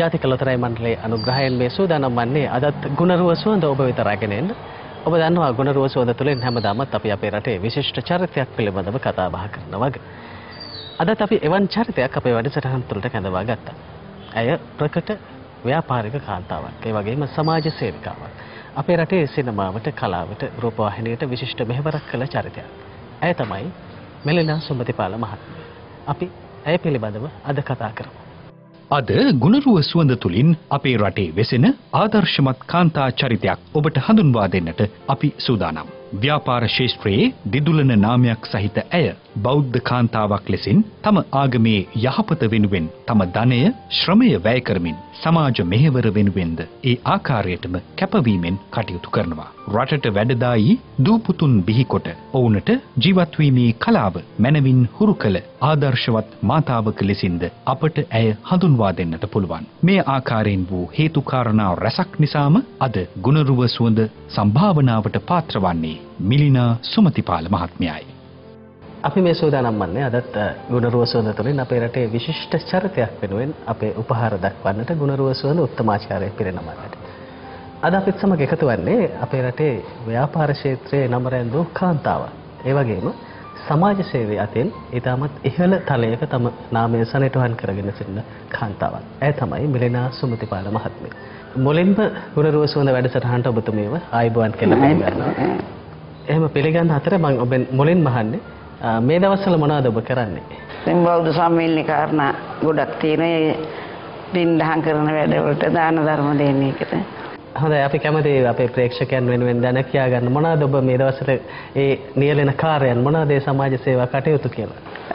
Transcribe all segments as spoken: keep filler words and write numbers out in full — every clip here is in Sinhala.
ජාතික ලොතරැයි මණ්ඩලයේ අනුග්‍රහයෙන් මේ සූදානම් වන්නේ අදත් ගුණරුව සුවඳ ඔබ වෙත රැගෙන එන්න. ඔබ දන්නවා ගුණරුව සුවඳ තුළින් හැමදාමත් අපි අපේ රටේ විශිෂ්ට චරිතයක් පිළිබඳව කතා බහ කරනවා වගේ. අදත් අපි එවන් චරිතයක් අපේ වැඩසටහන තුළට කැඳවා ගත්තා. ඇය ප්‍රකට ව්‍යාපාරික කාන්තාවක්. ඒ වගේම සමාජ සේවිකාවක්. අපේ රටේ සිනමාවට, කලාවට, රූපවාහිනියට විශිෂ්ට මෙහෙවරක් කළ චරිතයක්. ඇය තමයි මිලිනා සුමතිපාල මහත්මිය. අපි ඇය පිළිබඳව අද කතා කරමු. අද ගුණරුව සුවඳ තුලින් අපේ රටේ වෙසෙන ආදර්ශමත් කාන්තා චරිතයක් ඔබට හඳුන්වා දෙන්නට අපි සූදානම්. ව්‍යාපාර ශාස්ත්‍රයේ දිදුලන නාමයක් සහිත ඇය බෞද්ධ කාන්තාවක් ලෙසින් තම ආගමේ යහපත වෙනුවෙන් තම ධනය, ශ්‍රමය වැය කරමින් සමාජ මෙහෙවර වෙනුවෙන්ද ඒ ආකාරයටම කැපවීමෙන් කටයුතු කරනවා. රටට වැඩදායි දූපුතුන් බිහිකොට ඔවුන්ට ජීවත් වීමේ කලාව මනවින් හුරු කළ ආදර්ශවත් මාතාවක ලෙසින්ද අපට ඇය හඳුන්වා දෙන්නට පුළුවන්. මේ ආකාරයෙන් වූ හේතු කාරණා රැසක් නිසාම අද ගුණරුව සුවඳ සම්භාවනාවට පාත්‍ර වන්නේ මිලිනා සුමතිපාල මහත්මියයි. අපි මේ සූදානම් වන්නේ අදත් ගුණරුව සුවඳ තුළින් අපේ රටේ විශිෂ්ට චරිතයක් වෙනුවෙන් අපේ උපහාර දක්වන්නට ගුණරුව සුවඳ උත්තමාචාර්ය පිරිනමන්නට. අද අපිත් සමග එකතු වන්නේ අපේ රටේ ව්‍යාපාර ක්ෂේත්‍රයේ නම රැඳූ කාන්තාවක්. ඒ වගේම සමාජ සේවය අතින් ඊටමත් ඉහළ තලයක තම නාමය සනිටුහන් කරගෙන සිටින කාන්තාවක්. ඇය තමයි මිලිනා සුමතිපාල මහත්මිය. මුලින්ම ගුණරුව සුවඳ වැඩසටහනට ඔබතුමියව ආයුබෝවන් කියලා පිළිගන්නවා. එහෙම පිළිගන්න අතර මම ඔබෙන් මුලින්ම අහන්නේ මේ දවස්වල මොනවද ඔබ කරන්නේ? දැන් බෞද්ධ සම්මේලන කාරණා ගොඩක් තියෙනවා. ඒ දින්දහම් කරන වැඩවලට දාන ධර්ම දෙන්නේ එකට. හොඳයි, අපි කැමති අපේ ප්‍රේක්ෂකයන් වෙනුවෙන් දැන කියා ගන්න මොනවද ඔබ මේ දවස්වල ඒ නියැලෙන කාර්යයන් මොනවද ඒ සමාජ සේවා කටයුතු කියලා?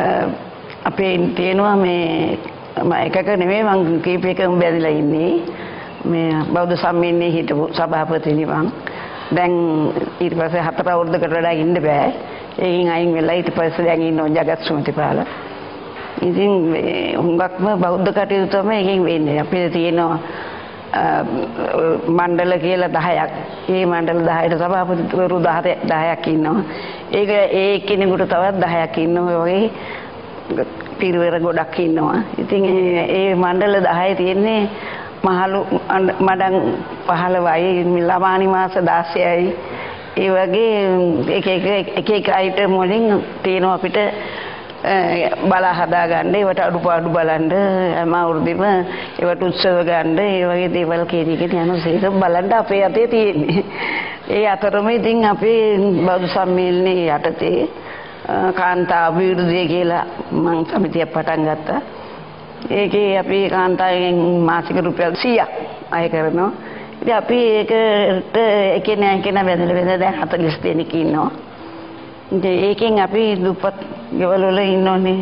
අපේ තියෙනවා මේ එකක නෙමෙයි මම කීපයකම බැඳලා ඉන්නේ. මේ බෞද්ධ සම්මේලනයේ හිටපු සභාපතිනි මං. දැන් ඊට පස්සේ හතර අවුරුද්දකට වඩා ඉන්න බෑ. ඒකින් අයින් වෙලා ඊට පස්සේ දැන් ඉන්නවා ජගත් සුමතිපාල. ඉතින් හුඟක්ම බෞද්ධ කටයුතු තමයි එකෙන් වෙන්නේ. අපිට තියෙනවා මණ්ඩල කියලා දහයක්. ඒ මණ්ඩල දහයට සභාපතිවරු දහයක් ඉන්නවා. ඒක ඒ කෙනෙකුට තවත් දහයක් ඉන්නවා. ඔය වගේ පිරිවර ගොඩක් ඉන්නවා. ඉතින් ඒ මණ්ඩල දහය තියෙන්නේ මහලු මඩම් පහළොවයි, ළමානි මාස දාසයයි. ඒ වගේ එක එක එක එක අයිටම් වලින් තියෙනවා අපිට බලා හදා ගන්න, ඒවට අඩුපාඩු බලන්න, හැම අවුරුද්දෙම ඒවට උත්සව ගන්න, ඒ වගේ දේවල් කෙරීගෙන යන සේක බලන්න අපේ අතේ තියෙන්නේ. ඒ අතරම ඉතින් අපේ බෞද්ධ සම්මේලනයේ යටතේ කාන්තා අභිවෘද්ධිය කියලා මම සමිතියක් පටන් ගත්තා. ඒකේ අපි කාන්තාවෙන් මාසික රුපියල් සීයක් අය කරනවා. ඉතින් අපි ඒකට එකෙනා එකෙනා බෙදලා බෙදලා දැන් හතළිස් දෙනෙක් ඉන්නවා. ඉතින් ඒකෙන් අපි දුප්පත් ගෙවල් වල ඉන්නෝනේ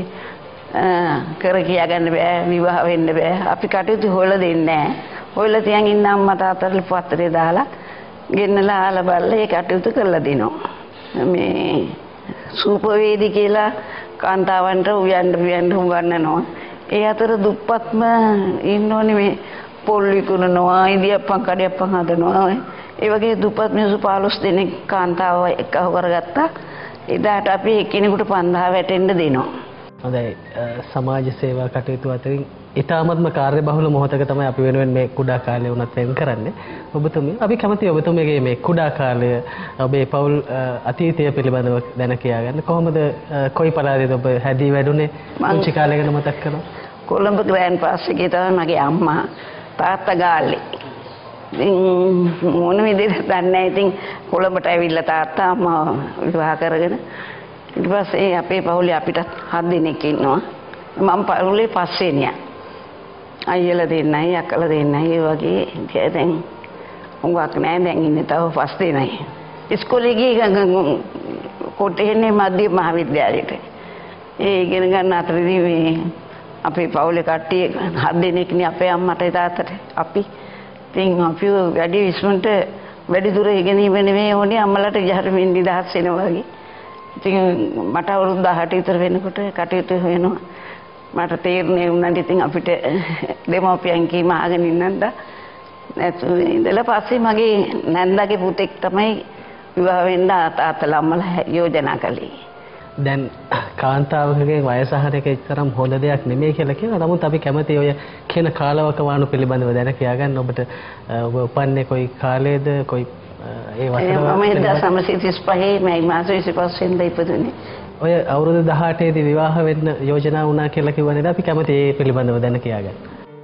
කර කියා ගන්න බෑ, විවාහ වෙන්න බෑ. අපි කටයුතු හොයලා දෙන්නේ නැහැ. හොයලා තියන් ඉන්න අම්මා තාත්තට පත්‍රේ දාලා ගෙන්නලා ආලා බලලා ඒ කටයුතු කරලා දෙනවා. මේ සූපවේදී කියලා කාන්තාවන්ට උයන්න උයන්න හුඟන්නනවා. ඒ අතර දුප්පත්ම ඉන්නෝනේ මේ පොල් විකුණනවා, ඉදියප්පන් කඩියප්පන් හදනවා. ඒ වගේ දුප්පත් මිනිස්සු පහළොස් දෙනෙක් කාන්තාව එක්කව කරගත්තා. එදාට අපි එක්කෙනෙකුට පන්දාහ වැටෙන්න දෙනවා. හොඳයි, සමාජ සේවා කටයුතු අතරින් ඊටාත්ම කාර්යබහුල මොහොතක තමයි අපි වෙනුවෙන් මේ කුඩා කාලය වුණත් වෙන් කරන්නේ. ඔබතුමිය අපි කැමතියි ඔබතුමියගේ මේ කුඩා කාලය, ඔබේ පෞල් අතීතය පිළිබඳව දැන කියා ගන්න. කොහොමද කොයි පළාතේද ඔබ හැදී වැඩුණේ? පුංචි කාලේ ගැන මතක් කරනවා. කොළඹ ග්‍රෑන්ඩ් පාස් එකේ තමයි මගේ අම්මා තාත්තා ගාල්ලේ. ඉතින් මොන විදිහට දන්නේ නැහැ. ඉතින් කොළඹට ඇවිල්ලා තාත්තා අම්මා විවාහ කරගෙන ඊට පස්සේ අපේ පවුලේ අපිට හත් දෙනෙක් ඉන්නවා. මම පවුලේ පස්වෙනියා. අයියලා දෙන්නයි අක්කලා දෙන්නයි ඒ වගේ දැන් උඟක් නෑ. දැන් ඉන්නේ තව පස් දෙනයි. ඉස්කෝලේ ගිහින් කොටේනේ මධ්‍ය මහාවිද්‍යාලයට. ඒ ඉගෙන ගන්න අතරදී මේ අපේ පවුලේ කට්ටිය හත් දෙනෙක්නේ අපේ අම්මට තාත්තට අපි. ඉතින් අපි වැඩි විශ්වන්ට වැඩි දුර ඉගෙනීම නෙමෙයි ඕනේ අම්මලාට ජහරමින් නිදහස් වෙනවා වගේ. ඉතින් මට අවුරුදු දහඅට විතර වෙනකොට කටයුතු වෙනවා. මට තේරුනේ උනන්ට ඉතින් අපිට දෙමව්පියන් කීම අහගෙන ඉන්නත් නැතු ඉඳලා පස්සේ මගේ නැන්දාගේ පුතෙක් තමයි විවාහ වෙන්න තාත්තලා අම්මලා යෝජනා කළේ. දැන් කාන්තාවකගේ වයස අහන එක එතරම් හොඳ දෙයක් නෙමෙයි කියලා කියනවා. නමුත් අපි කැමති ඔය කියන කාලවකවානු පිළිබඳව දැන කියාගන්න. ඔබට ඔබ උපන්නේ කොයි කාලයේද කොයි ඒ වසර මම එක්දාස් නවසිය තිස් පහේ මැයි මාස විසිපස් වෙනිදා ඉපදුනේ. ඔය අවුරුදු දහඅටේ දී විවාහ වෙන්න යෝජනා වුණා කියලා කිව්වනේ. අපි කැමති ඒ පිළිබඳව දැන කියාගන්න.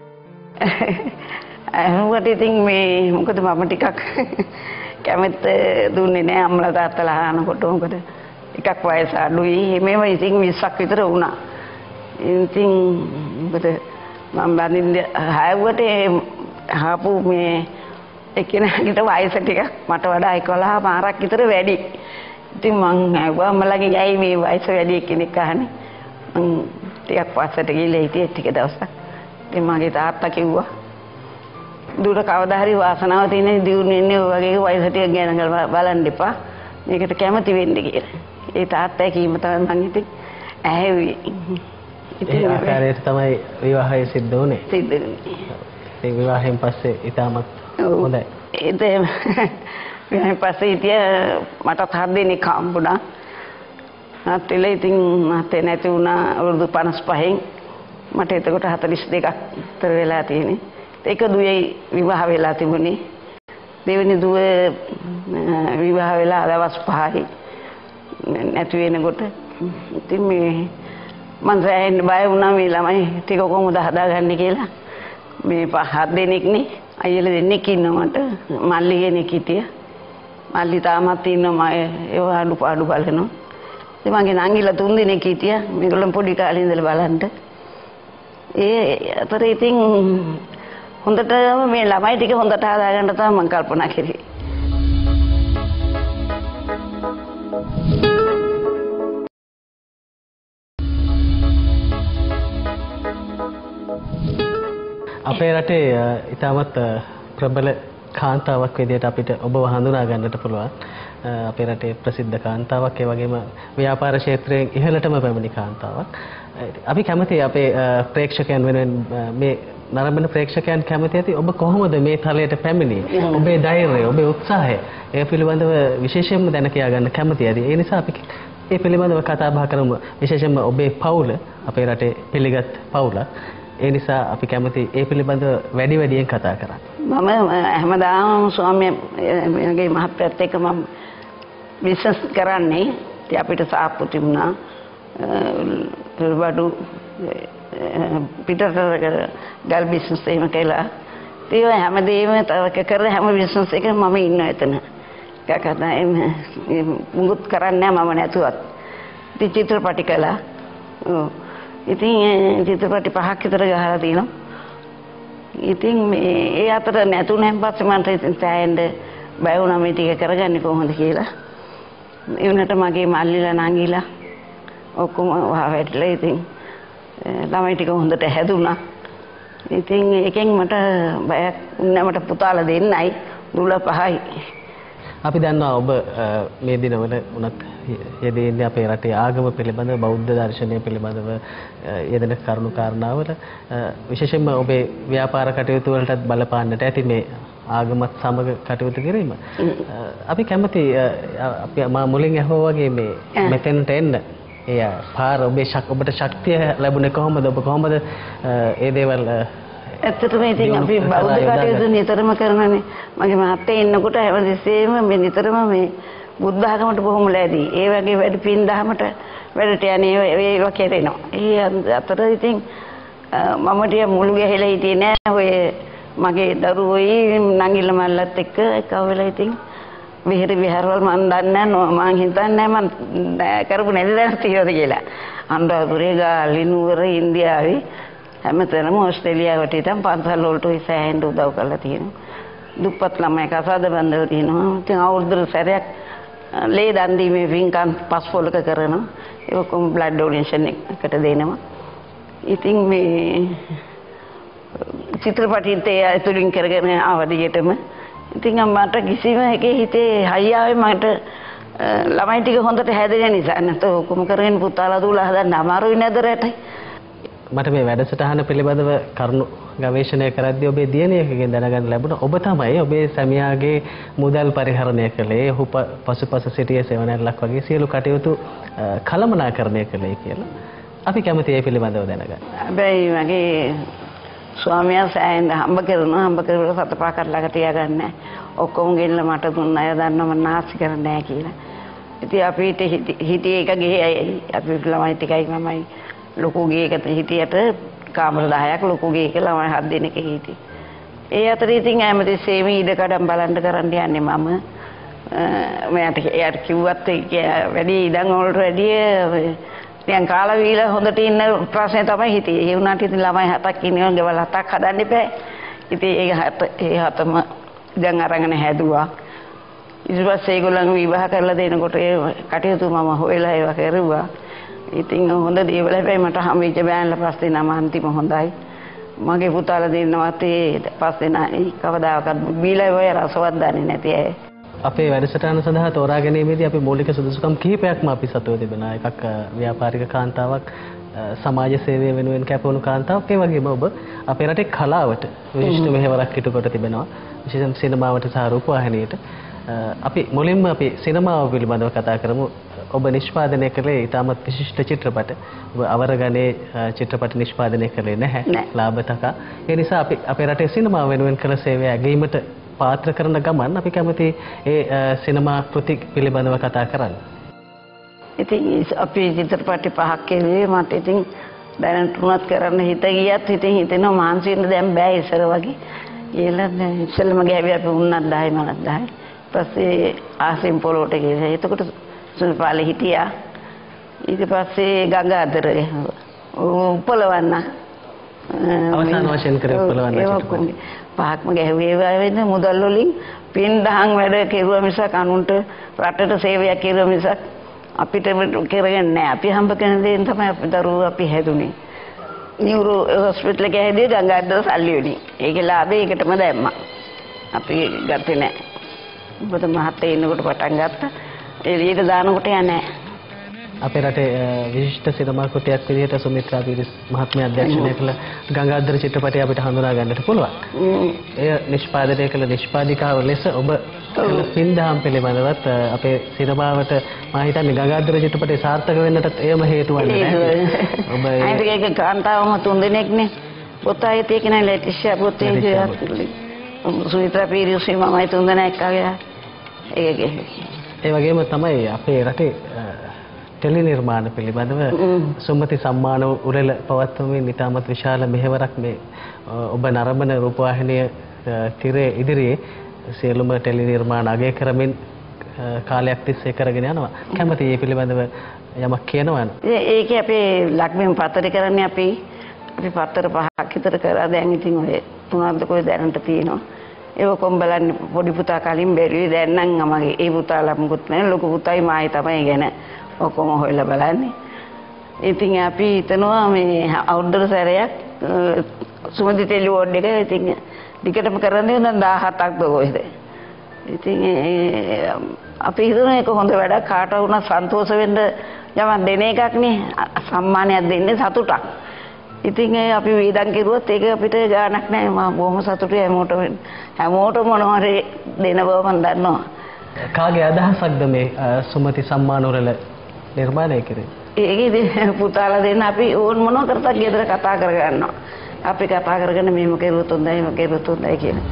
අහුවට ඉතින් මේ මොකද මම ටිකක් කැමැත්ත දුන්නේ නැහැ අම්මලා තාත්තලා අහනකොට. මොකද ටිකක් වයස අඩුයි. මේව ඉතින් විස්සක් විතර වුණා. ඉතින් මොකද මම බඳින්න හැවුවට ආපු මේ එකිනෙකට වයස ටික මට වඩා එකොළහ මාරක් විතර වැඩි. ඉතින් මං ඇහුවා මලගේ ඇයි මේ වයස වැඩි කෙනෙක් අහන්නේ. මං ටිකක් පස්සට ගිහලා හිටියේ ටික දවසක්. ඉතින් මගේ තාත්තා කිව්වා දුර කවදා හරි වාසනාව තියෙන දියුණු වෙන්නේ ඔය වගේ වයස ටික ගැන බලන්න එපා. මේකට කැමති වෙන්න කියලා. ඒ තාත්තා කීම තමයි මං ඉතින් ඇහැව්වේ. ඒ ආකාරයට තමයි විවාහය සිද්ධ වුණේ. සිද්ධ වුණේ. ඒ විවාහයෙන් පස්සේ ඊටමත් හොඳයි. ඒත් විවාහයෙන් පස්සේ ඉතිය මටත් හත් දෙනෙක් හම්බුණා. නැත්නම් ඉතින් නැතේ නැති වුණා අවුරුදු පනස් පහෙන්. මට එතකොට හතළිස් දෙකක් විතර වෙලා තියෙන්නේ. ඒක දුවේ විවාහ වෙලා තිබුණේ. දෙවෙනි දුව විවාහ වෙලා දවස් පහයි නැති වෙනකොට ඉතින් මේ මං සෑහෙන්න බය වුණා මේ ළමයි ටික කොහොමද හදාගන්නේ කියලා. මේ පහත් දෙනෙක් නේ අයියලා දෙන්නෙක් ඉන්නවා මට. මල්ලි කෙනෙක් හිටියා. මල්ලි තාමත් ඉන්නවා මම ඒව අඩු පාඩු බලනවා. ඉතින් මගේ නංගිලා තුන් දෙනෙක් හිටියා. මේගොල්ලෝ පොඩි කාලේ ඉඳලා බලන්න. ඒ අතර ඉතින් හොඳට මේ ළමයි ටික හොඳට හදාගන්න තමයි මම කල්පනා කරේ. අපේ රටේ ඉතාමත් ප්‍රබල කාන්තාවක් විදිහට අපිට ඔබව හඳුනා ගන්නට පුළුවන්. අපේ රටේ ප්‍රසිද්ධ කාන්තාවක් ඒ වගේම ව්‍යාපාර ක්ෂේත්‍රයෙන් ඉහළටම පැමිණි කාන්තාවක්. අපි කැමති අපේ ප්‍රේක්ෂකයන් වෙනුවෙන් මේ නරඹන ප්‍රේක්ෂකයන් කැමති ඇති ඔබ කොහොමද මේ තලයට පැමිණියේ? ඔබේ ධෛර්යය, ඔබේ උත්සාහය ඒ පිළිබඳව විශේෂයෙන්ම දැන කියා ගන්න කැමති ඇති. ඒ නිසා අපි ඒ පිළිබඳව කතා බහ කරමු. විශේෂයෙන්ම ඔබේ පවුල අපේ රටේ පිළිගත් පවුල. ඒ නිසා අපි කැමති ඒ පිළිබඳව වැඩි වැඩියෙන් කතා කරන්න. මම හැමදාම ස්වාමියාගේ මහත්යත් එක්ක මම බිස්නස් කරන්නේ. ඉතින් අපිට සාප්පු තිබුණා. බඩු පිටතට ගල් බිස්නස් එහෙම කළා. ඒ හැමදේම තවක කරලා හැම බිස්නස් එකම මම ඉන්නවා එතන. කකතා එම් මුකුත් කරන්නේ නැහැ මම නැතුවත්. ඉතින් චිත්‍රපටි කළා. ඔව්. ඉතින් චිත්‍රපටි පහක් විතර ගහලා තියෙනවා. ඉතින් මේ ඒ අතර නැතුණෙන් පස්සේ මන්ට ඉතින් සෑහෙන්න බය වුණා මේ ටික කරගන්නේ කොහොමද කියලා. ඒ වුණාට මගේ මල්ලිලා නංගිලා ඔක්කොම වහවැටලා ඉතින් ළමයි ටික හොඳට හැදුනා. ඉතින් ඒකෙන් මට බයක් නෑ. මට පුතාලා දෙන්නයි දුල පහයි. අපි දන්නවා ඔබ මේ දිනවල උනත් යෙදෙන්නේ අපේ රටේ ආගම පිළිබඳව බෞද්ධ දර්ශනය පිළිබඳව යෙදෙන කරුණු කාරණාවල විශේෂයෙන්ම ඔබේ ව්‍යාපාර කටයුතු වලටත් බලපාන්නට ඇති මේ ආගමත් සමග කටයුතු කිරීම. අපි කැමති අපි මා මුලින් අහුවා වගේ මේ මෙතෙන්ට එන්න එය පාර ඔබේ ඔබට ශක්තිය ලැබුණේ කොහොමද? ඔබ කොහොමද ඒ දේවල් ඇත්තටම ඉතින් අපි බෞද්ධ කටයුතු නිතරම කරනනේ. මගේ මහත්තයා ඉන්නකොට හැමදෙස්සෙම මේ නිතරම මේ බුද්ධ ආගමට බොහොම ලෑදී. ඒ වගේ වැඩ පින් දහමට වැඩට යන්නේ ඒවා කෙරෙනවා. ඒ අතර ඉතින් මම ටික මුළු ගහලා හිටියේ නෑ. ඔය මගේ දරුවෝයි නංගිල මල්ලත් එක්ක එකව වෙලා ඉතින් විහෙර විහාරවල මන් දන්නේ නෑ. මං හිතන්නේ මං කරපු නැති දැනක් තියෙනවද කියලා. අනුරාධපුරේ ගාල්ලි නුවර ඉන්දියාවේ හැමතැනම ඕස්ට්‍රේලියාවට ඉතින් පන්සල් වලට ඉස්සෙහෙන් උදව් කරලා තියෙනවා. දුප්පත් ළමයි කසාද බඳලා තියෙනවා. ඉතින් අවුරුදු සැරයක් ලේ දන් දීමේ වින්කම් පස්පොලක කරනවා. ඒක කොම් බ්ලඩ් ඩොනේෂන් එකට දෙනවා. ඉතින් මේ චිත්‍රපටිත් ඒ ඇතුලින් කරගෙන ආවදියටම ඉතින් මට කිසිම එකේ හිතේ හයියාවේ මට ළමයි ටික හොඳට හැදෙන නිසා නැත්නම් ඔක්කොම කරගෙන පුතාලා දුවලා හදන්න අමාරුයි නේද රටේ. මට මේ වැඩසටහන පිළිබඳව කරුණු ගවේෂණය කරද්දී ඔබේ දියණියකගෙන් දැනගන්න ලැබුණා ඔබ තමයි ඔබේ සැමියාගේ මුදල් පරිහරණය කළේ ඔහු පසුපස සිටියේ සෙවණැල්ලක් වගේ සියලු කටයුතු කළමනාකරණය කළේ කියලා. අපි කැමති ඒ පිළිබඳව දැනගන්න. හැබැයි මගේ ස්වාමියා සෑහෙන හම්බ කරනවා හම්බ කරලා සතපා කරලා තියාගන්න. ඔක්කොම ගෙල්ල මට දුන්න අය දන්නව මම නාස්ති කරන්නේ නැහැ කියලා. ඉතින් අපිට හිටියේ එක ගෙයි අපි ළමයි ටිකයි මමයි ලොකු ගේයකට හිටියට කාමර දහයක් ලොකු ගේයක ළමයි හත් දෙනෙක් හිටියේ. ඒ අතරේ ඉතින් හැමතිස්සෙම ඉඩ කඩම් බලන්න කරන්න යන්නේ මම. මට එයාට කිව්වත් වැඩි ඉඩම් වලට වැඩිය දැන් කාලා වීලා හොඳට ඉන්න ප්‍රශ්නේ තමයි හිටියේ. ඒ වුණාට ඉතින් ළමයි හතක් ඉන්නවා ගෙවල් හතක් හදන්න එපා. ඉතින් ඒ හත ඒ හතම දැන් අරගෙන හැදුවා. ඊට පස්සේ ඒගොල්ලන් විවාහ කරලා දෙනකොට ඒ කටයුතු මම හොයලා ඒවා කරුවා. ඉතින් හොඳ දේවල් හැබැයි මට හම්බෙච්ච බෑන්ලා පස්සේ නම අන්තිම හොඳයි. මගේ පුතාලා දෙන්නවත් ඒ පස්සේ නෑ කවදාකවත් බීලා ඔය රසවත් දන්නේ නැති අය. අපේ වැඩසටහන සඳහා තෝරා ගැනීමේදී අපි මූලික සුදුසුකම් කිහිපයක්ම අපි සතුව තිබෙනවා. එකක් ව්‍යාපාරික කාන්තාවක්, සමාජ සේවය වෙනුවෙන් කැපවුණු කාන්තාවක්, ඒ වගේම ඔබ අපේ රටේ කලාවට විශිෂ්ට මෙහෙවරක් ඉටු කොට තිබෙනවා. විශේෂයෙන් සිනමාවට සහ රූපවාහිනියට. අපි මුලින්ම අපි සිනමාව පිළිබඳව කතා කරමු. ඔබ නිෂ්පාදනය කළේ ඉතාමත් විශිෂ්ට චිත්‍රපට. ඔබ අවරගණේ චිත්‍රපට නිෂ්පාදනය කළේ නැහැ. ලාභතකා. ඒ නිසා අපි අපේ රටේ සිනමාව වෙනුවෙන් කළ සේවය ඇගීමට පාත්‍ර කරන ගමන් අපි කැමති ඒ සිනමා කෘති පිළිබඳව කතා කරන්න. ඉතින් අපි චිත්‍රපට පහක් කෙරුවේ මට ඉතින් දැනට තුනක් කරන්න හිත ගියත් ඉතින් හිතෙනවා මානසිකව දැන් බෑ ඉස්සර වගේ. ඊළඟ දැන් ඉස්සෙල්ලම ගෑවි අපි උන්නක් දහයි මනක් දහයි. පස්සේ ආසිම් පොළොට ගිහලා එතකොට සුනිපාලේ හිටියා. ඊට පස්සේ ගංගාදර උපලවන්න අවසාන වශයෙන් කරේ උපලවන්න චිත්‍රපට. පහක්ම ගැහුවේ වෙන මුදල් වලින් පින් දහම් වැඩ කෙරුවා මිසක් අනුන්ට රටට සේවයක් කෙරුවා මිසක් අපිට කරගෙන නැහැ. අපි හම්බ කරන දේෙන් තමයි අපි දරුවෝ අපි හැදුනේ. නියුරෝ හොස්පිටල් එකේ හැදී ගංගාදර සල්ලි වලින්. ඒකේ ලාභේ ඒකටම දැම්මා. අපි ගත්තේ නැහැ. ඔබට මහත්තයා ඉන්නකොට පටන් ගත්තා. එළියට දානකොට යන්නේ නැහැ. අපේ රටේ විශිෂ්ට සිනමා කෘතියක් විදිහට සුමිත්‍රා පීරිස් මහත්මිය අධ්‍යක්ෂණය කළ ගංගාදර චිත්‍රපටය අපිට හඳුනා ගන්නට පුළුවන්. එය නිෂ්පාදනය කළ නිෂ්පාදිකාව ලෙස ඔබ පින්දහම් පිළිබඳවත් අපේ සිනමාවට මම හිතන්නේ ගංගාදර චිත්‍රපටය සාර්ථක වෙන්නටත් එයම හේතු වන්නේ නැහැ. ඔබ ඒක කාන්තාවම තුන් දෙනෙක්නේ. පොතයි තියෙන්නේ ලෙටිෂා පොතේ සුමිත්‍රා පීරිස් මමයි තුන් දෙනෙක් ආවේ. ඒකේ ඒ වගේම තමයි අපේ රටේ ටෙලි නිර්මාණ පිළිබඳව සුමති සම්මාන උරල පවත්වමින් ඉතාමත් විශාල මෙහෙවරක් මේ ඔබ නරඹන රූපවාහිනිය තිරේ ඉදිරියේ සියලුම ටෙලි නිර්මාණ අගය කරමින් කාලයක් තිස්සේ කරගෙන යනවා. කැමති මේ පිළිබඳව යමක් කියනවද? ඒකේ අපේ ලක්බිම් පත්තරේ කරන්නේ අපි අපි පත්තර පහක් විතර කරා දැන් ඉතින් ඔය තුනක්ද කොයි දැනට තියෙනවා. ඒක කොම් බලන්න පොඩි පුතා කලින් බැලුවේ දැන් නම් මගේ ඒ පුතාලා මුකුත් නැහැ ලොකු පුතයි මායි තමයි ගැන ඔක්කොම හොයලා බලන්නේ. ඉතින් අපි හිතනවා මේ අවුරුද්දට සැරයක් සුමති ටෙලි වෝඩ් එක ඉතින් ටිකටම කරන්නේ නම් දහහතක්ද කොහෙද. ඉතින් අපි හිතනවා ඒක හොඳ වැඩක් කාට වුණත් සන්තෝෂ වෙන්න යමක් දෙන එකක් නේ සම්මානයක් දෙන්නේ සතුටක්. ඉතින් අපි වේදන් කෙරුවොත් ඒක අපිට ගාණක් නැහැ. මම බොහොම සතුටුයි හැමෝටම හැමෝටම මොනවාරි දෙන බව මම දන්නවා. කාගේ අදහසක්ද මේ සුමති සම්මාන උරල නිර්මාණය කරේ? ඒකේ පුතාලා දෙන්න අපි ඕන් මොනවා කරතත් ගෙදර කතා කරගන්නවා. අපි කතා කරගෙන මෙහෙම කෙරුවොත් හොඳයි මෙහෙම කෙරුවොත් හොඳයි කියලා.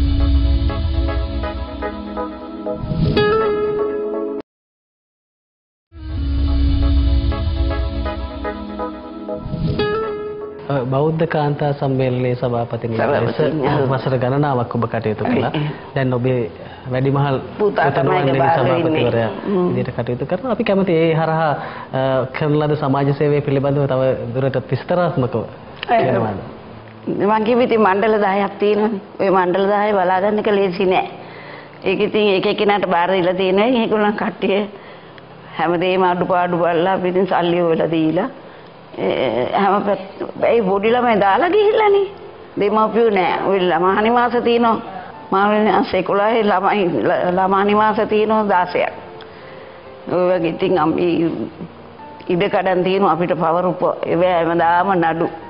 බෞද්ධ කාන්තා සම්මේලනයේ සභාපතිනිය ලෙස වසර ගණනාවක් ඔබ කටයුතු කළා. දැන් ඔබේ වැඩිමහල් පුතාණන්ගේ සභාපතිවරයා විදිහට කටයුතු කරනවා. අපි කැමති ඒ හරහා කරන ලද සමාජ සේවය පිළිබඳව තව දුරටත් විස්තරාත්මකව කියනවාද? මම කිව්විති මණ්ඩල දහයක් තියෙනවානේ. ওই මණ්ඩල දහය බලා ගන්න එක ලේසි නෑ. ඒක ඉතින් එක එකිනෙකට බාර දීලා තියෙනවා. ඒගොල්ලන් කට්ටිය හැමදේම අඩුපාඩු බලලා අපි ඉතින් සල්ලි හොයලා දීලා හැම ඒ පොඩි ළමයි දාලා ගිහිල්ලානේ. දෙමාපියෝ නෑ. ওই ළමා නිවාස තියෙනවා. මාවිනාස එකොළහේ ළමයි ළමා නිවාස තියෙනවා දහසක්. ඔය වගේ ඉතින් අපි ඉඩ කඩන් තියෙනවා අපිට පවර උප ඒවා හැමදාම නඩු.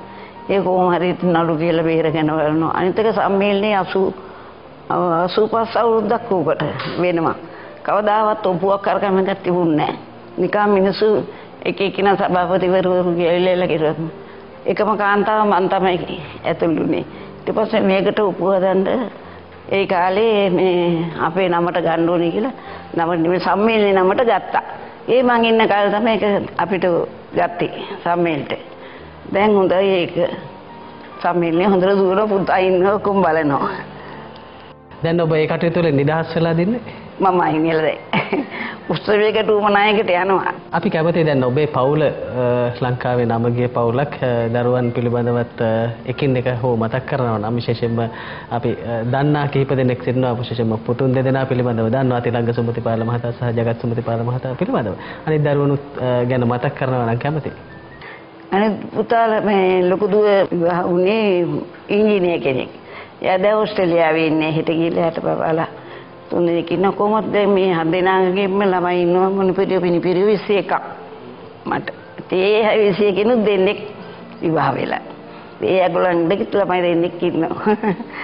ඒ කොහොම හරි නඩු කියලා බේරගෙන වරනවා. අනිත් එක සම්මේලනේ අසූ පහ අවුරුද්දක් උකට වෙනවා. කවදාවත් ඔප්පුවක් කරගන්න එකක් තිබුණේ නැහැ. නිකන් මිනිස්සු එක එකිනෙක සභාපතිවරු ගියලා කිව්වා. එකම කාන්තාව මන් තමයි ඇතුළුනේ. ඊට පස්සේ මේකට ඔප්පුව දාන්න ඒ කාලේ මේ අපේ නමට ගන්න ඕනේ කියලා නම මේ සම්මේලනේ නමට ගත්තා. ඒ මං ඉන්න කාලේ තමයි ඒක අපිට ගත්තේ සම්මේලනට. දැන් හොඳයි ඒක සම්මේලනේ හොඳට දුර පුතා ඉන්න කොම් බලනවා. දැන් ඔබ ඒ කටයුතු වල නිදහස් වෙලා දින්නේ? මම අයින් වෙලා උත්සවයකට උමනායකට යනවා. අපි කැමතියි දැන් ඔබේ පවුල ලංකාවේ නමගිය පවුලක් දරුවන් පිළිබඳවත් එකින් එක හෝ මතක් කරනවා නම් විශේෂයෙන්ම අපි දන්නා කීප දෙනෙක් සිටිනවා විශේෂයෙන්ම පුතුන් දෙදෙනා පිළිබඳව දන්නවා තිලංග සුමතිපාල මහතා සහ ජගත් සුමතිපාල මහතා පිළිබඳව. අනිත් දරුවනුත් ගැන මතක් කරනවා නම් කැමතියි. අනිත් පුතාලා මේ ලොකු දුව විවාහ වුණේ ඉංජිනේර කෙනෙක්. එයා දැන් ඕස්ට්‍රේලියාවේ ඉන්නේ හිට ගිහලා හිට බබාලා තුන්දෙනෙක් ඉන්න කොහොමද මේ හත් දෙනාගේම ළමයි ඉන්නවා මොනිපිරිය පිනිපිරිය විසි එකක් මට ඒ විසි එකෙනුත් දෙන්නෙක් විවාහ වෙලා ඒ අගලන් දෙක ළමයි දෙන්නෙක් ඉන්නවා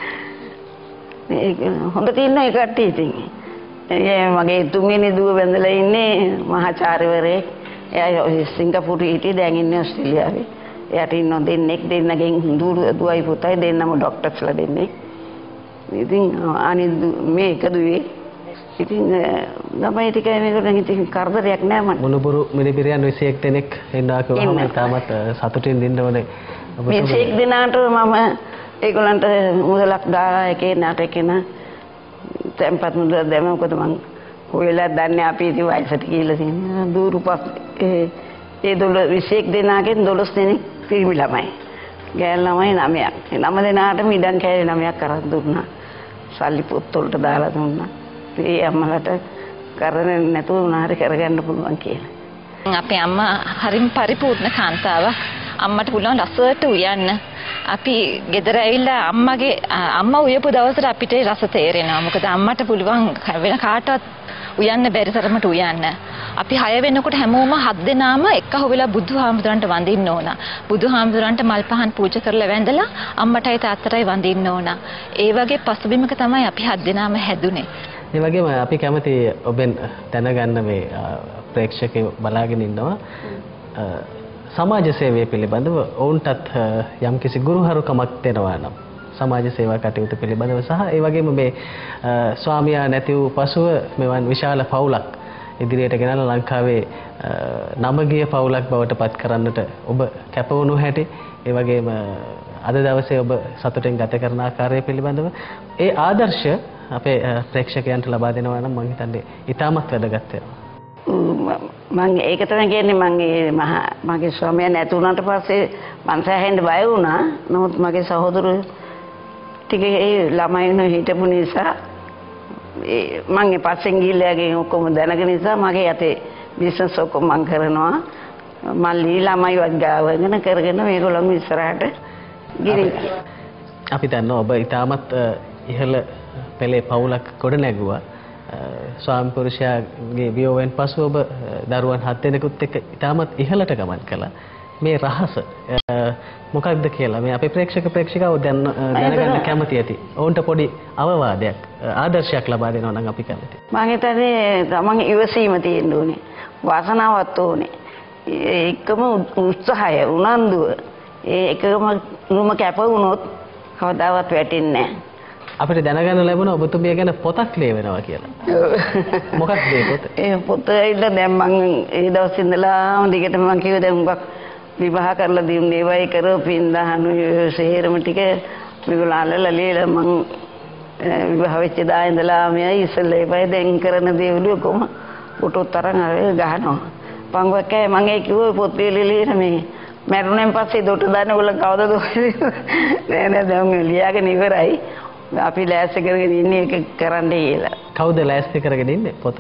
ඒක හොඳට ඉන්න ඒ කට්ටිය ඉතින් ඒ මගේ තුන්වෙනි දුව බැඳලා ඉන්නේ මහාචාර්යවරයෙක් එයා සිංගප්පූරුවේ හිටියේ දැන් ඉන්නේ ඕස්ට්‍රේලියාවේ එයාට ඉන්න දෙන්නෙක් දෙන්නගෙන් දුවයි පුතයි දෙන්නම ડોක්ටර්ස්ලා දෙන්නේ ඉතින් අනිත් මේ එක දුවේ ඉතින් ළමයි ටික මේකට ඉතින් කරදරයක් නෑ මට මොනුබුරු මිනිබිරියන් විසි එක් දෙනෙක් ඉන්නවා කිව්වම තාමත් සතුටින් ඉන්න ඕනේ විසි එක් දෙනාට මම ඒගොල්ලන්ට මුදලක් දාලා එකේ නාටකේන tempat මුදල දැම්ම මොකද මං ඔයලා දන්නේ අපි ඉතින් වයසට ගිහිල්ලා තියෙනවා දూరుපස් ඒ ඒ දොළ විසි එක් දෙනාගෙන් දොළොස් දෙනෙක් පිරිමි ළමයි ගෑල් ළමයි නවයක් නම දෙනාටම ඉඩම් කෑලි නවයක් කරන් දුන්නා සල්ලි පොත් වලට දාලා දුන්නා. ඒ අම්මලට කරන්නේ නැතුව උනාරි කරගන්න පුළුවන් කියලා. අපේ අම්මා හරිම පරිපූර්ණ කාන්තාවක්. අම්මට පුළුවන් රසට උයන්න. අපි ගෙදර ඇවිල්ලා අම්මගේ අම්මා උයපු දවසට අපිට රස තේරෙනවා. මොකද අම්මට පුළුවන් වෙන කාටවත් උයන්න බැරි තරමට උයන්න. අපි හය වෙනකොට හැමෝම හත් දෙනාම එක්කහුව වෙලා බුදුහාමුදුරන්ට වඳින්න ඕන. බුදුහාමුදුරන්ට මල් පහන් පූජා කරලා වැඳලා අම්මටයි තාත්තටයි වඳින්න ඕන. ඒ වගේ පසුබිමක තමයි අපි හත් දෙනාම හැදුනේ. ඒ වගේම අපි කැමති ඔබෙන් දැනගන්න මේ ප්‍රේක්ෂකයෝ බලාගෙන ඉන්නවා සමාජ සේවය පිළිබඳව ඔවුන්ටත් යම්කිසි ගුරුහරුකමක් දෙනවා නම් සමාජ සේවා කටයුතු පිළිබඳව සහ ඒ වගේම මේ ස්වාමියා නැති වූ පසුව මෙවන් විශාල පවුලක් ඉදිරියට ගෙනල්ලා ලංකාවේ නමගිය පවුලක් බවට පත් කරන්නට ඔබ කැප වුණු හැටි ඒ වගේම අද දවසේ ඔබ සතුටින් ගත කරන ආකාරය පිළිබඳව ඒ ආදර්ශ අපේ ප්‍රේක්ෂකයන්ට ලබා දෙනවා නම් මම හිතන්නේ ඉතාමත් වැදගත් වෙනවා. මම ඒක තමයි කියන්නේ මගේ මහා මගේ ස්වාමියා නැති වුණාට පස්සේ මං සෑහෙන්න බය වුණා. නමුත් මගේ සහෝදරයෝ ටික ඒ ළමයින් හිටපු නිසා ඒ මම පස්සෙන් ගිහිල්ලා ඔක්කොම දැනගෙන නිසා මගේ යතේ බිස්නස් ඔක්කොම මම කරනවා. මල්ලි ළමයි වගාවගෙන කරගෙන මේගොල්ලෝ ඉස්සරහට ගිහින් අපි දන්නවා ඔබ ඉතාමත් ඉහළ පෙළේ පවුලක් ගොඩ නැගුවා. ස්වාමි පුරුෂයාගේ වියෝවෙන් පසු ඔබ දරුවන් හත් දෙනෙකුත් එක්ක ඉතාමත් ඉහළට ගමන් කළා. මේ රහස මොකක්ද කියලා මේ අපේ ප්‍රේක්ෂක ප්‍රේක්ෂිකාව දැනගන්න කැමති ඇති. ඔවුන්ට පොඩි අවවාදයක් ආදර්ශයක් ලබා දෙනවා නම් අපි කැමතියි. මම හිතන්නේ තමන් ඉවසීම තියෙන්න ඕනේ. වාසනාවක් ඕනේ. ඒකම උත්සාහය උනන්දුව ඒ එකම නුම කැප වුණොත් කවදාවත් වැටෙන්නේ නැහැ. අපිට දැනගන්න ලැබුණා ඔබතුමිය ගැන පොතක් ලියවෙනවා කියලා. මොකක්ද ඒ පොත? ඒ පොත ඉන්න දැන් මම ඒ දවස් ඉඳලා දිගටම මම කිව්වා දැන් උඹක් විවාහ කරලා දිනුනේ ඒවයි කරපින් දහනු සේරම ටික මේගොල්ලෝ අල්ලලා ලියලා මම විවාහ වෙච්ච දා ඉඳලා මෙයි ඉස්සෙල්ලා ඒවයි දැන් කරන දේවලු කොහොම ෆොටෝ තරන් අර ගහනවා. පංගුවකේ මම ඒ කිව්වේ පොත් ලියලා මේ මරුණෙන් පස්සේ දොට දාන්න ඕගොල්ලෝ කවදද නෑ නෑ දැන් ලියාගෙන ඉවරයි. අපි ලෑස්ති කරගෙන ඉන්නේ ඒක කරන්න කියලා. කවුද ලෑස්ති කරගෙන ඉන්නේ පොත?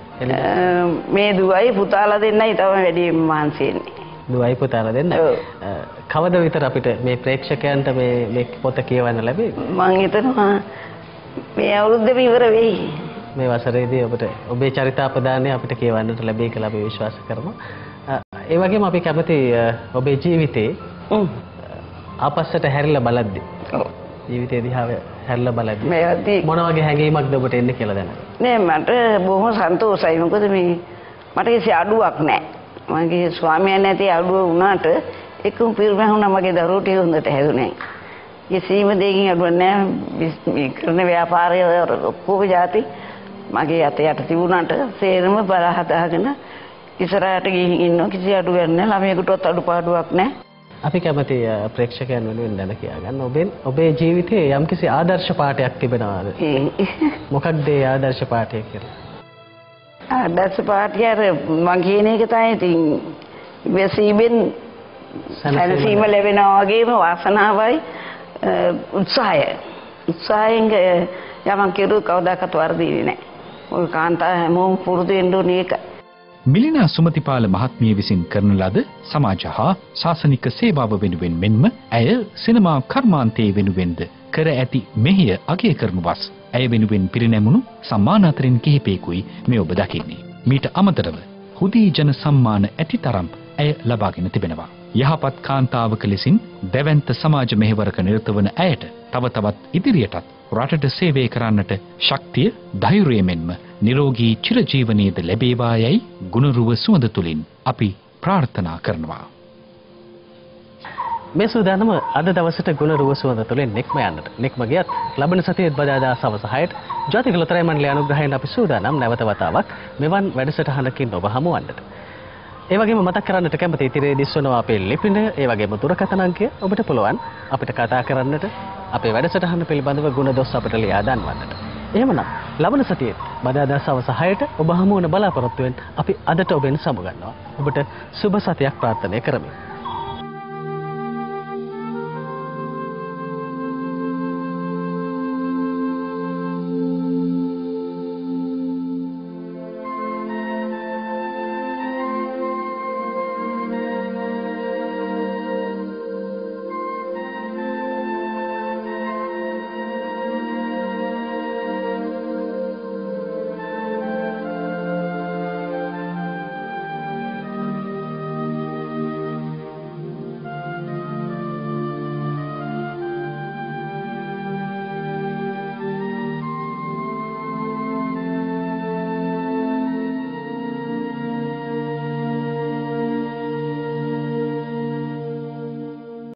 මේ දුවයි පුතාලා දෙන්නයි තමයි වැඩි මහන්සි වෙන්නේ. දුවයි පුතාලා දෙන්න. කවද විතර අපිට මේ ප්‍රේක්ෂකයන්ට මේ මේ පොත කියවන්න ලැබෙයි? මම හිතනවා මේ අවුරුද්දේම ඉවර වෙයි. මේ වසරේදී ඔබට ඔබේ චරිතාපදානය අපිට කියවන්නට ලැබෙයි කියලා අපි විශ්වාස කරනවා. ඒ වගේම අපි කැමති ඔබේ ජීවිතේ ආපස්සට හැරිලා බලද්දි. ඔව්. ජීවිතේ දිහා හැරිලා බලද්දි. මේවදී මොන වගේ හැඟීමක්ද ඔබට එන්නේ කියලා දැනගන්න. නෑ මට බොහොම සන්තෝෂයි. මොකද මේ මට කිසි අඩුවක් නෑ. මගේ ස්වාමියා නැති අඩුව වුණාට එකම පිරිමැහුණා මගේ දරුවෝ ටික හොඳට හැදුනේ. කිසිම දෙයකින් අඩුවක් නෑ. මේ කරන ව්‍යාපාරය ඔක්කොම જાති මගේ අතේ යට තිබුණාට සේරම බල හදාගෙන ඉස්සරහට ගිහින් ඉන්නවා. කිසි අඩුවක් නෑ. ළමයෙකුටවත් අඩුපාඩුවක් නෑ. අපි කැමති ප්‍රේක්ෂකයන් වෙනුවෙන් දැන කියා ගන්න ඔබෙන් ඔබේ ජීවිතයේ යම්කිසි ආදර්ශ පාඩයක් තිබෙනවාද? මොකක්ද ඒ ආදර්ශ පාඩය කියලා? ආදර්ශ පාඩය මම කියන එක තමයි ඉතින් වෙසීමෙන් සැනසීම ලැබෙනවා වගේම වාසනාවයි උත්සාහය. උත්සාහයෙන් යමන් කෙරුව කවදාකවත් වර්ධින්නේ නැහැ. ඔය කාන්තා හැමෝම පුරුදු වෙන්න ඕනේ ඒක. මිලිනා සුමතිපාල මහත්මිය විසින් කරන ලද සමාජ හා ශාසනික සේවාව වෙනුවෙන් මෙන්ම ඇය සිනමා කර්මාන්තයේ වෙනුවෙන්ද කර ඇති මෙහෙය අගය කරනු වස් ඇය වෙනුවෙන් පිරිනැමුණු සම්මාන අතරින් කිහිපයකුයි මේ ඔබ දකින්නේ. මීට අමතරව හුදී ජන සම්මාන ඇති තරම් ඇය ලබාගෙන තිබෙනවා. යහපත් කාන්තාවක ලෙසින් දැවැන්ත සමාජ මෙහෙවරක නිරත වන ඇයට තව තවත් ඉදිරියටත් රටට සේවය කරන්නට ශක්තිය ධෛර්යය මෙන්ම නිරෝගී චිරජීවනයේද ලැබේවායයි ගුණරුව සුවඳ තුලින් අපි ප්‍රාර්ථනා කරනවා. මේ සූදානම අද දවසට ගුණරුව සුවඳ තුලින් නික්ම යන්නට. නික්ම ගියත් ලබන සතියේ බදාදා සවස හයට ජාතික ලොතරැයි මණ්ඩලයේ අනුග්‍රහයෙන් අපි සූදානම් නැවත වතාවක් මෙවන් වැඩසටහනකින් ඔබ හමුවන්නට. ඒ වගේම මතක් කරන්නට කැමති ඉතිරේ දිස්වනවා අපේ ලිපින ඒ වගේම දුරකථන අංකය ඔබට පුළුවන් අපිට කතා කරන්නට අපේ වැඩසටහන පිළිබඳව ගුණදොස් අපට ලියා දන්වන්නට. එහෙමනම් ලබන සතියේ බදාදා සවස හයට ඔබ හමු වන බලාපොරොත්තු වෙන අපි අදට ඔබෙන් සමුගන්නවා. ඔබට සුබ සතියක් ප්‍රාර්ථනා කරමි.